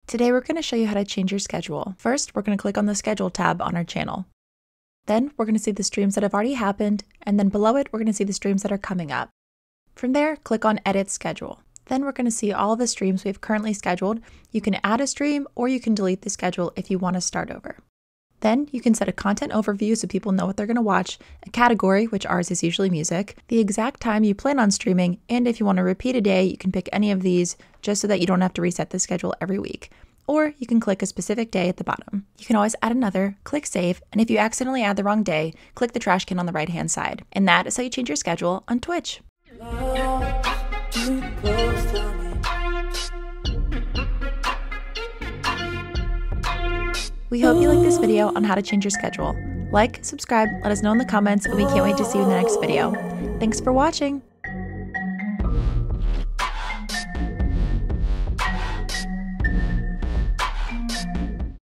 Today we're going to show you how to change your schedule. First, we're going to click on the Schedule tab on our channel. Then we're going to see the streams that have already happened, and then below it, we're going to see the streams that are coming up. From there, click on Edit Schedule. Then we're going to see all of the streams we've currently scheduled. You can add a stream or you can delete the schedule if you want to start over. Then you can set a content overview so people know what they're going to watch, a category, which ours is usually music, the exact time you plan on streaming, and if you want to repeat a day, you can pick any of these just so that you don't have to reset the schedule every week. Or you can click a specific day at the bottom. You can always add another, click save, and if you accidentally add the wrong day, click the trash can on the right-hand side. And that is how you change your schedule on Twitch. We hope you like this video on how to change your schedule. Like, subscribe, let us know in the comments, and we can't wait to see you in the next video. Thanks for watching!